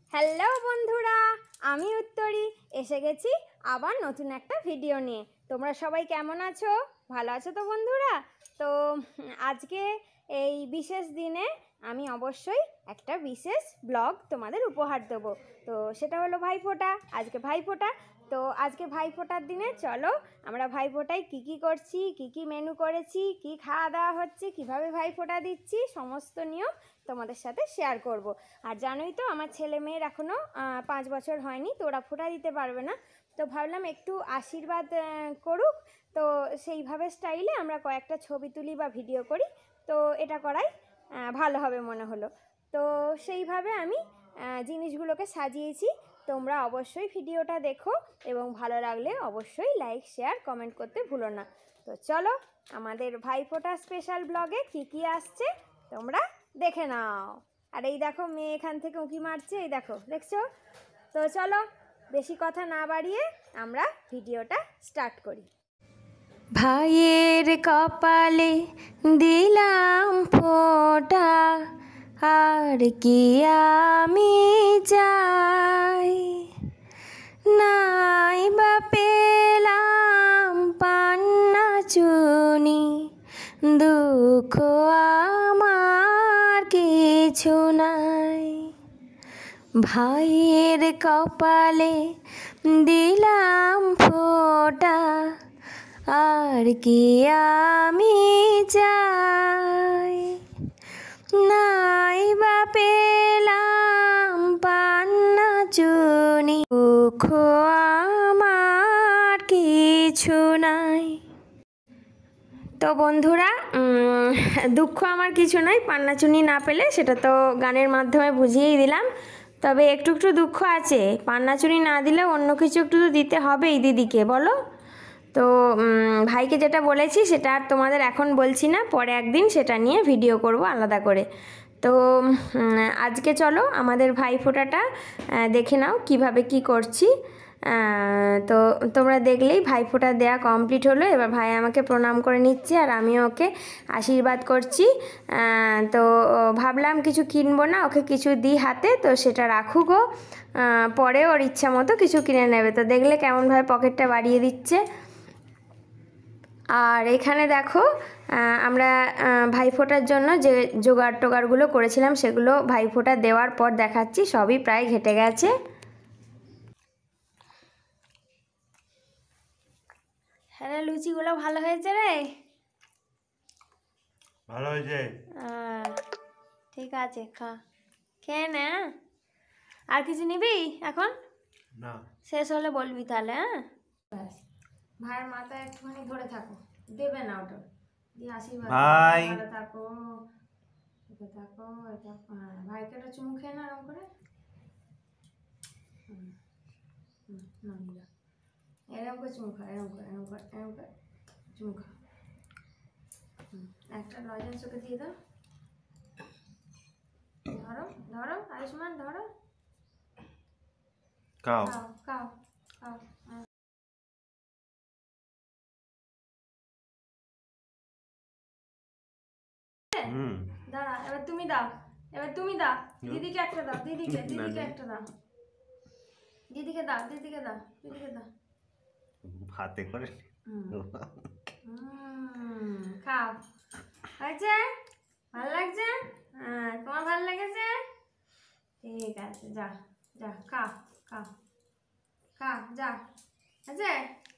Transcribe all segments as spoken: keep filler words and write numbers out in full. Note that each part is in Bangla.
হ্যালো বন্ধুরা, আমি উত্তরী এসে গেছি আবার নতুন একটা ভিডিও নিয়ে। তোমরা সবাই কেমন আছো? ভালো আছো তো বন্ধুরা? তো আজকে এই বিশেষ দিনে আমি অবশ্যই একটা বিশেষ ব্লগ তোমাদের উপহার দেবো। তো সেটা হলো ভাইফোঁটা। আজকে ভাইফোঁটা। তো আজকে ভাইফোঁটার দিনে চলো আমরা ভাইফোঁটায় কী কী করছি, কী কী মেনু করেছি, কী খাওয়া দাওয়া হচ্ছে, কীভাবে ভাইফোঁটা দিচ্ছি, সমস্ত নিয়ম তোমাদের সাথে শেয়ার করব। আর জানোই তো আমার ছেলে মেয়ের এখনও পাঁচ বছর হয়নি, তো ওরা ফোঁটা দিতে পারবে না। তো ভাবলাম একটু আশীর্বাদ করুক, তো সেইভাবে স্টাইলে আমরা কয়েকটা ছবি তুলি বা ভিডিও করি। তো এটা করাই ভালো হবে মনে হলো। তো সেইভাবে আমি জিনিসগুলোকে সাজিয়েছি। তোমরা অবশ্যই ভিডিওটা দেখো এবং ভালো লাগলে অবশ্যই লাইক শেয়ার কমেন্ট করতে ভুলো না। তো চলো আমাদের ভাইফোঁটা স্পেশাল ব্লগে কী কী আসছে তোমরা দেখে নাও। আর এই দেখো মেয়ে এখান থেকে উঁকি মারছে, এই দেখো, দেখছো? তো চলো বেশি কথা না বাড়িয়ে আমরা ভিডিওটা স্টার্ট করি। ভাইয়ের কপালে দিলাম ফোঁটা, আর কি আমি চাই, নাই বা পেলাম পান্না চুনি, দুঃখ আমার কিছু নাই। ভাইয়ের কপালে দিলাম ফোঁটা, আর কি আমি চাই, নাই বা পেলাম পান্না চুনি, দুঃখ আমার কিছু নাই। তো বন্ধুরা, দুঃখ আমার কিছু নয়, পান্নাচুনি না পেলে সেটা তো গানের মাধ্যমে বুঝিয়েই দিলাম। তবে একটু একটু দুঃখ আছে, পান্নাচুনি না দিলে অন্য কিছু একটু তো দিতে হবে এই দিদিকে, বলো? তো ভাইকে যেটা বলেছি সেটা আর তোমাদের এখন বলছি না, পরে একদিন সেটা নিয়ে ভিডিও করব আলাদা করে। তো আজকে চলো আমাদের ভাইফোঁটাটা দেখে নাও কিভাবে কি করছি। তো তোমরা দেখলেই ভাইফোঁটা দেয়া কমপ্লিট হলো। এবার ভাই আমাকে প্রণাম করে নিচ্ছে আর আমিও ওকে আশীর্বাদ করছি। তো ভাবলাম কিছু কিনবো না, ওকে কিছু দিই হাতে, তো সেটা রাখুকও, পরে ওর ইচ্ছা মতো কিছু কিনে নেবে। তো দেখলে কেমনভাবে পকেটটা বাড়িয়ে দিচ্ছে। আর এখানে দেখো আমরা ভাইফোঁটার জন্য যে জোগাড় টোগাড়গুলো করেছিলাম সেগুলো ভাইফোঁটা দেওয়ার পর দেখাচ্ছি, সবই প্রায় ঘেটে গেছে। হ্যাঁ, লুচিগুলো ভালো হয়েছে রে? ভালো হয়েছে। ঠিক আছে, খা, খেয়ে নে। আর কিছু নিবি এখন? না, শেষ হলে বলবি তাহলে। হ্যাঁ, ব্যাস, ভাইয়ের মাথায় একটুখানি ধরে থাকো, দেবে না ওটা দিয়ে আশীর্বাদ। ভাই ভালো থাকো, এটা থাকো, এটা। হ্যাঁ, ভাইকে একটা চুমু খেয়ে না এরকম করে। হুম হুম নাম যা, এরকম করে চুমু খা, এরকম করে, এরকম করে, এরকম করে চুমু খা। হুম, একটা লজেন্স ওকে দিয়ে দাও। ধরো ধরো আয়ুষ্মান, ধরো, খাও। খাও খাও খাও। হুম, দাঁড়া, এবার তুমি দাও, এবার তুমি দাও দিদিকে একটা দাও, দিদিকে দিদিকে একটা দাও, দিদিকে দাও, দিদিকে দাও, দিদিকে দাও। হাতে করে হুম, খাও। হয়েছে? ভালো লাগছে? হ্যাঁ, তোমার ভালো লেগেছে? ঠিক আছে, যা যা, খাও খাও খাও, যা। আছে?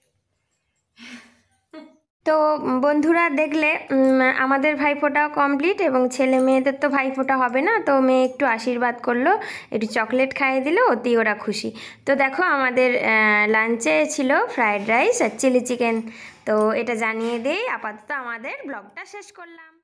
তো বন্ধুরা দেখলে আমাদের ভাইফোঁটাও কমপ্লিট, এবং ছেলে মেয়েদের তো ভাইফোঁটা হবে না, তো মেয়ে একটু আশীর্বাদ করলো, একটু চকলেট খাইয়ে দিল, ওতেই ওরা খুশি। তো দেখো আমাদের লাঞ্চে ছিল ফ্রায়েড রাইস আর চিলি চিকেন। তো এটা জানিয়ে দিয়েই আপাতত আমাদের ব্লগটা শেষ করলাম।